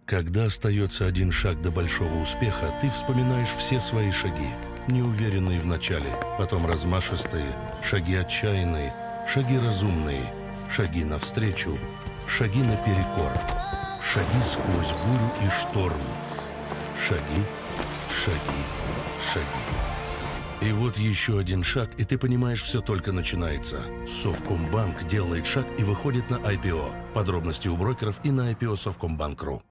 Когда остается один шаг до большого успеха, ты вспоминаешь все свои шаги. Неуверенные в начале, потом размашистые, шаги отчаянные, шаги разумные, шаги навстречу, шаги наперекор, шаги сквозь бурю и шторм. Шаги, шаги, шаги. И вот еще один шаг, и ты понимаешь, все только начинается. Совкомбанк делает шаг и выходит на IPO. Подробности у брокеров и на IPO Совкомбанк.ру.